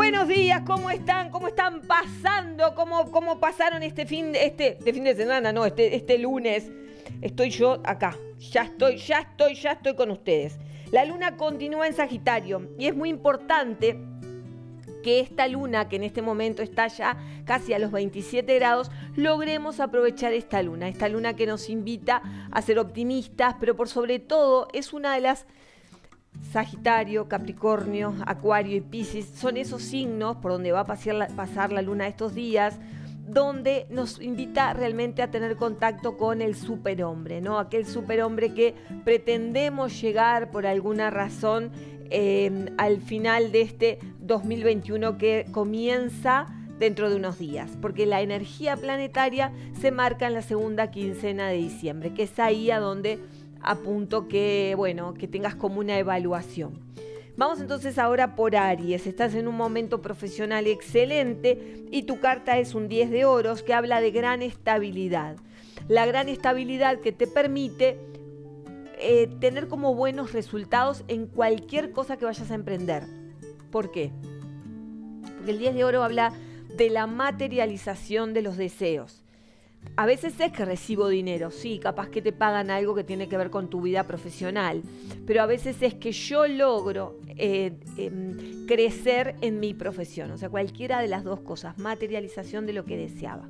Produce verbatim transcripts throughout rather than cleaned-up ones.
Buenos días, ¿cómo están? ¿Cómo están pasando? ¿Cómo, cómo pasaron este fin, este, de fin de semana? No, este, este lunes. Estoy yo acá. Ya estoy, ya estoy, ya estoy con ustedes. La luna continúa en Sagitario y es muy importante que esta luna, que en este momento está ya casi a los veintisiete grados, logremos aprovechar esta luna. Esta luna que nos invita a ser optimistas, pero por sobre todo es una de las... Sagitario, Capricornio, Acuario y Piscis son esos signos por donde va a pasar la, pasar la luna estos días, donde nos invita realmente a tener contacto con el superhombre, ¿no? Aquel superhombre que pretendemos llegar por alguna razón eh, al final de este dos mil veintiuno que comienza dentro de unos días, porque la energía planetaria se marca en la segunda quincena de diciembre, que es ahí a donde apunto que, bueno, que tengas como una evaluación. Vamos entonces ahora por Aries. Estás en un momento profesional excelente y tu carta es un diez de oros que habla de gran estabilidad. La gran estabilidad que te permite eh, tener como buenos resultados en cualquier cosa que vayas a emprender. ¿Por qué? Porque el diez de oro habla de la materialización de los deseos. A veces es que recibo dinero, sí, capaz que te pagan algo que tiene que ver con tu vida profesional, pero a veces es que yo logro eh, eh, crecer en mi profesión, o sea, cualquiera de las dos cosas, materialización de lo que deseaba.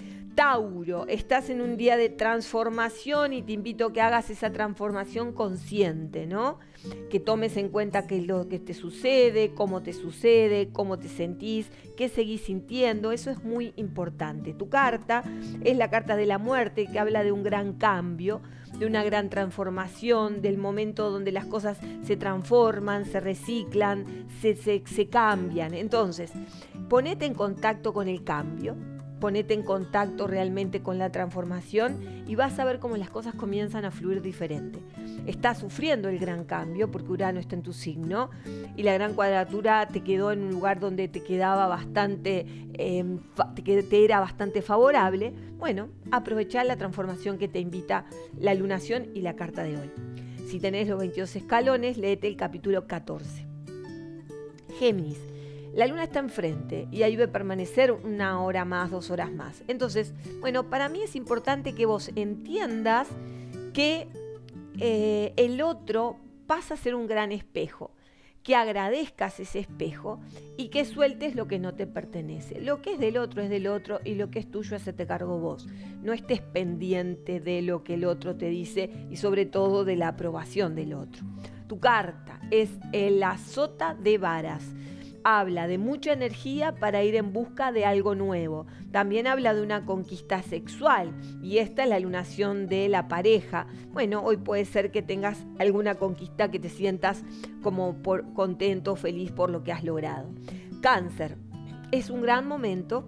Tauro, estás en un día de transformación y te invito a que hagas esa transformación consciente, ¿no? Que tomes en cuenta qué es lo que te sucede, cómo te sucede, cómo te sentís, qué seguís sintiendo, eso es muy importante. Tu carta es la carta de la muerte que habla de un gran cambio, de una gran transformación, del momento donde las cosas se transforman, se reciclan, se, se, se cambian. Entonces, ponete en contacto con el cambio. Ponete en contacto realmente con la transformación y vas a ver cómo las cosas comienzan a fluir diferente. Estás sufriendo el gran cambio porque Urano está en tu signo y la gran cuadratura te quedó en un lugar donde te quedaba bastante, eh, te, te era bastante favorable. Bueno, aprovechá la transformación que te invita la lunación y la carta de hoy. Si tenés los veintidós escalones, léete el capítulo catorce. Géminis. La luna está enfrente y ahí debe permanecer una hora más, dos horas más. Entonces, bueno, para mí es importante que vos entiendas que eh, el otro pasa a ser un gran espejo, que agradezcas ese espejo y que sueltes lo que no te pertenece. Lo que es del otro es del otro y lo que es tuyo hacete cargo vos. No estés pendiente de lo que el otro te dice y sobre todo de la aprobación del otro. Tu carta es el azota de varas. Habla de mucha energía para ir en busca de algo nuevo. También habla de una conquista sexual y esta es la lunación de la pareja. Bueno, hoy puede ser que tengas alguna conquista que te sientas como por contento, feliz por lo que has logrado. Cáncer, es un gran momento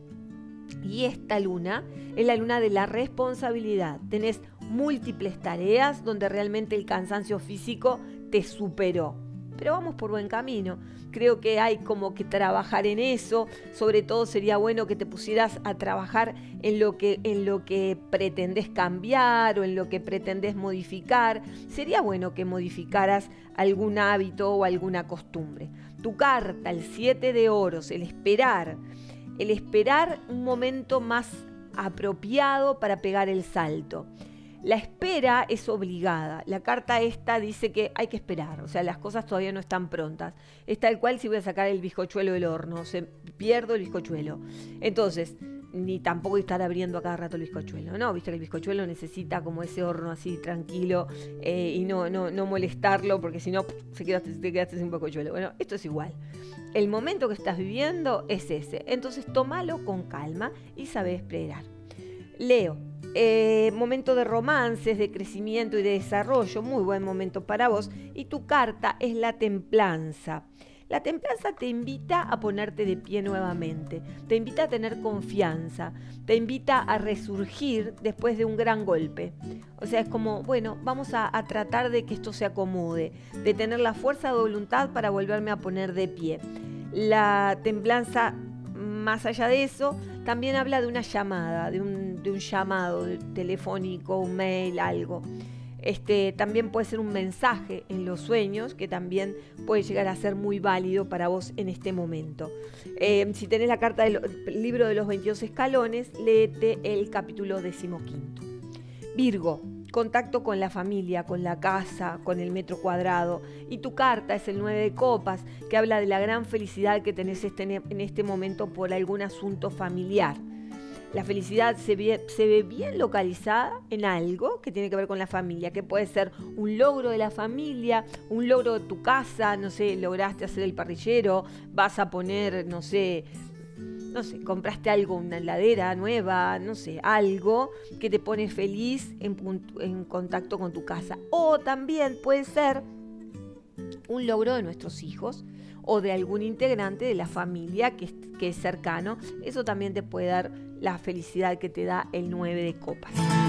y esta luna es la luna de la responsabilidad. Tenés múltiples tareas donde realmente el cansancio físico te superó. Pero vamos por buen camino. Creo que hay como que trabajar en eso. Sobre todo sería bueno que te pusieras a trabajar en lo que, en lo que pretendés cambiar o en lo que pretendés modificar. Sería bueno que modificaras algún hábito o alguna costumbre. Tu carta, el siete de oros, el esperar. El esperar un momento más apropiado para pegar el salto. La espera es obligada. La carta esta dice que hay que esperar, o sea, las cosas todavía no están prontas. Es tal cual si voy a sacar el bizcochuelo del horno, se pierdo el bizcochuelo. Entonces, ni tampoco estar abriendo a cada rato el bizcochuelo, ¿no? Viste que el bizcochuelo necesita como ese horno así tranquilo eh, y no, no, no molestarlo porque si no se quedaste, te quedaste sin bizcochuelo. Bueno, esto es igual. El momento que estás viviendo es ese. Entonces, tómalo con calma y sabé esperar. Leo. Eh, momento de romances, de crecimiento y de desarrollo, muy buen momento para vos. Y tu carta es la templanza. La templanza te invita a ponerte de pie nuevamente, te invita a tener confianza, te invita a resurgir después de un gran golpe. O sea, es como, bueno, vamos a, a tratar de que esto se acomode, de tener la fuerza de voluntad para volverme a poner de pie. La templanza, más allá de eso, también habla de una llamada, de un, de un llamado telefónico, un mail, algo. Este, también puede ser un mensaje en los sueños que también puede llegar a ser muy válido para vos en este momento. Eh, si tenés la carta del libro de los veintidós escalones, léete el capítulo decimoquinto. Virgo, contacto con la familia, con la casa, con el metro cuadrado. Y tu carta es el nueve de copas, que habla de la gran felicidad que tenés este, en este momento por algún asunto familiar. La felicidad se ve, se ve bien localizada en algo que tiene que ver con la familia, que puede ser un logro de la familia, un logro de tu casa, no sé, lograste hacer el parrillero, vas a poner, no sé, no sé, compraste algo, una heladera nueva, no sé, algo que te pone feliz en, en contacto con tu casa. O también puede ser un logro de nuestros hijos o de algún integrante de la familia que es, que es cercano. Eso también te puede dar la felicidad que te da el nueve de copas.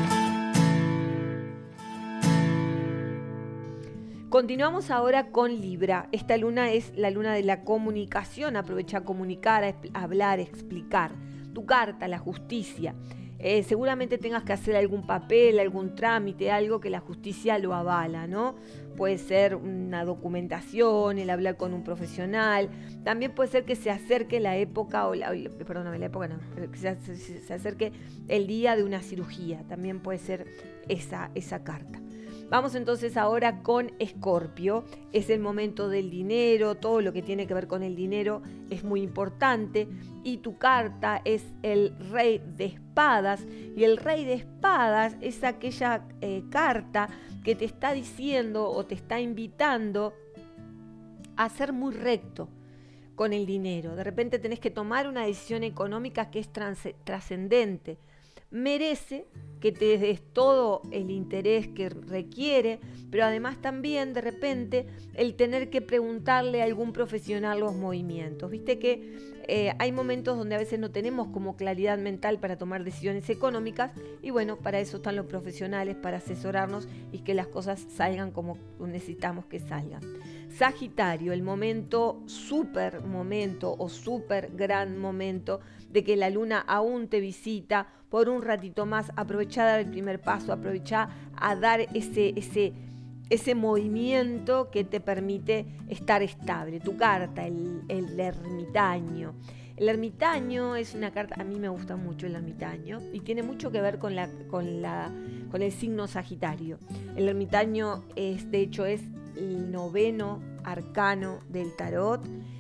Continuamos ahora con Libra. Esta luna es la luna de la comunicación. Aprovecha a comunicar, a hablar, a explicar. Tu carta, la justicia. Eh, seguramente tengas que hacer algún papel, algún trámite, algo que la justicia lo avala, ¿no? Puede ser una documentación, el hablar con un profesional. También puede ser que se acerque la época, o la, perdóname, la época no, que se, se, se acerque el día de una cirugía. También puede ser esa, esa carta. Vamos entonces ahora con Escorpio. Es el momento del dinero, todo lo que tiene que ver con el dinero es muy importante. Y tu carta es el Rey de Espadas. Y el Rey de Espadas es aquella eh, carta que te está diciendo o te está invitando a ser muy recto con el dinero. De repente tenés que tomar una decisión económica que es trascendente. Merece que te des todo el interés que requiere, pero además también de repente el tener que preguntarle a algún profesional los movimientos. Viste que eh, hay momentos donde a veces no tenemos como claridad mental para tomar decisiones económicas y bueno, para eso están los profesionales, para asesorarnos y que las cosas salgan como necesitamos que salgan. Sagitario, el momento, súper momento o súper gran momento de que la luna aún te visita por un ratito más. Aprovechá a dar el primer paso, aprovechá a dar ese, ese, ese movimiento que te permite estar estable. Tu carta, el, el ermitaño. El ermitaño es una carta, a mí me gusta mucho el ermitaño y tiene mucho que ver con, la, con, la, con el signo Sagitario. El ermitaño es, de hecho, es el noveno arcano del tarot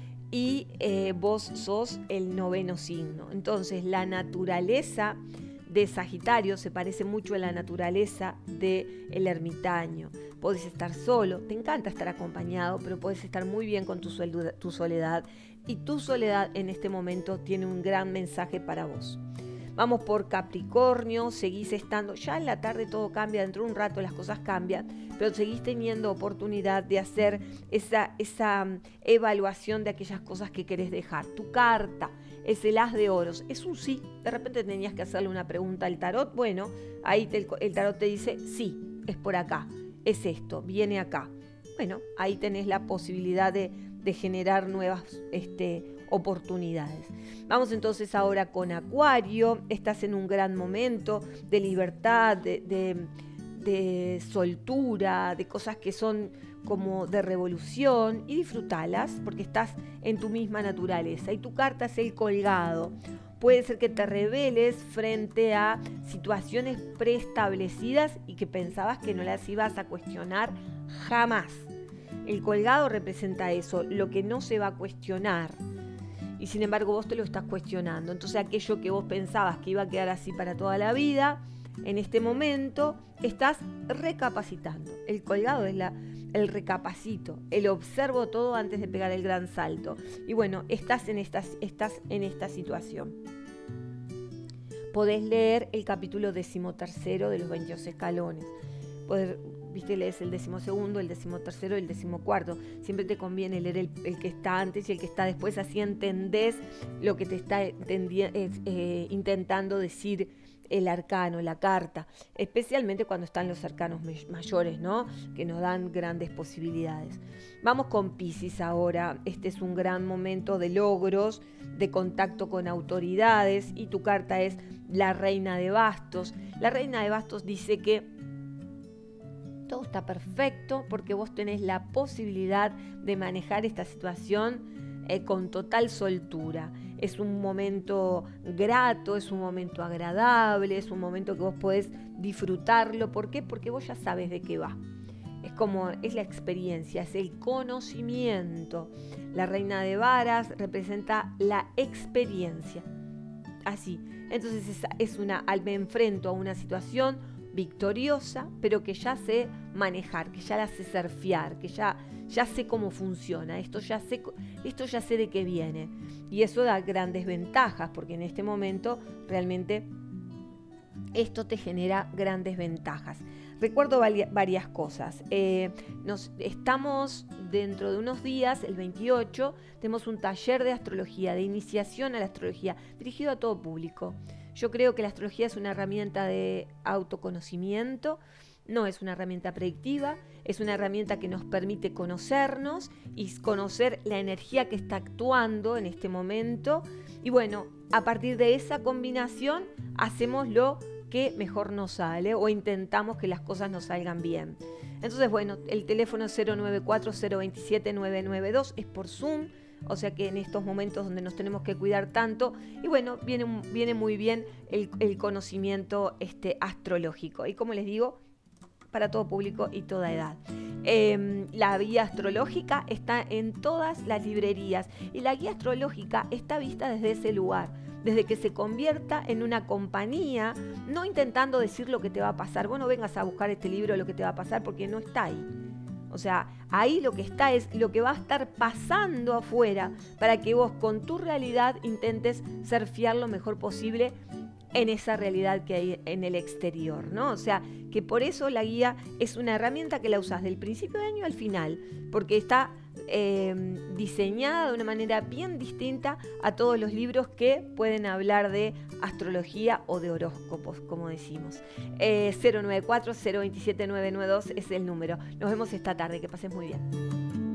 y eh, vos sos el noveno signo. Entonces la naturaleza de Sagitario se parece mucho a la naturaleza del ermitaño. Podés estar solo, te encanta estar acompañado, pero podés estar muy bien con tu, sueldo, tu soledad y tu soledad en este momento tiene un gran mensaje para vos. Vamos por Capricornio, seguís estando, ya en la tarde todo cambia, dentro de un rato las cosas cambian, pero seguís teniendo oportunidad de hacer esa, esa evaluación de aquellas cosas que querés dejar. Tu carta es el as de oros, es un sí, de repente tenías que hacerle una pregunta al tarot, bueno, ahí te, el tarot te dice sí, es por acá, es esto, viene acá. Bueno, ahí tenés la posibilidad de, de generar nuevas este, oportunidades. Vamos entonces ahora con Acuario. Estás en un gran momento de libertad, de, de, de soltura, de cosas que son como de revolución y disfrutalas porque estás en tu misma naturaleza. Y tu carta es el colgado. Puede ser que te rebeles frente a situaciones preestablecidas y que pensabas que no las ibas a cuestionar jamás. El colgado representa eso, lo que no se va a cuestionar. Y sin embargo vos te lo estás cuestionando. Entonces aquello que vos pensabas que iba a quedar así para toda la vida, en este momento estás recapacitando. El colgado es la, el recapacito, el observo todo antes de pegar el gran salto. Y bueno, estás en esta, estás en esta situación. Podés leer el capítulo decimotercero de los veintidós escalones. Podés, viste, lees el decimosegundo, el decimotercero y el decimocuarto. Siempre te conviene leer el, el que está antes y el que está después, así entendés lo que te está eh, intentando decir el arcano, la carta, especialmente cuando están los arcanos mayores, ¿no? Que nos dan grandes posibilidades. Vamos con Piscis ahora. Este es un gran momento de logros, de contacto con autoridades y tu carta es la Reina de Bastos. La Reina de Bastos dice que todo está perfecto porque vos tenés la posibilidad de manejar esta situación eh, con total soltura. Es un momento grato, es un momento agradable, es un momento que vos podés disfrutarlo. ¿Por qué? Porque vos ya sabes de qué va. Es como, es la experiencia, es el conocimiento. La reina de varas representa la experiencia. Así. Entonces es, es una, me enfrento a una situación victoriosa, pero que ya sé manejar, que ya la sé surfear, que ya, ya sé cómo funciona, esto ya sé, esto ya sé de qué viene. Y eso da grandes ventajas, porque en este momento realmente esto te genera grandes ventajas. Recuerdo varias cosas. Eh, nos, estamos dentro de unos días, el veintiocho, tenemos un taller de astrología, de iniciación a la astrología, dirigido a todo público. Yo creo que la astrología es una herramienta de autoconocimiento, no es una herramienta predictiva, es una herramienta que nos permite conocernos y conocer la energía que está actuando en este momento. Y bueno, a partir de esa combinación hacemos lo que mejor nos sale o intentamos que las cosas nos salgan bien. Entonces, bueno, el teléfono cero nueve cuatro cero dos siete nueve nueve dos es por Zoom, o sea que en estos momentos donde nos tenemos que cuidar tanto, y bueno, viene, viene muy bien el, el conocimiento este, astrológico. Y como les digo, para todo público y toda edad. Eh, la guía astrológica está en todas las librerías y la guía astrológica está vista desde ese lugar, desde que se convierta en una compañía, no intentando decir lo que te va a pasar. Vos no vengas a buscar este libro lo que te va a pasar porque no está ahí. O sea, ahí lo que está es lo que va a estar pasando afuera para que vos con tu realidad intentes surfear lo mejor posible en esa realidad que hay en el exterior, ¿no? O sea, que por eso la guía es una herramienta que la usás del principio de año al final, porque está eh, diseñada de una manera bien distinta a todos los libros que pueden hablar de astrología o de horóscopos, como decimos. Eh, cero nueve cuatro cero dos siete nueve nueve dos es el número. Nos vemos esta tarde, que pases muy bien.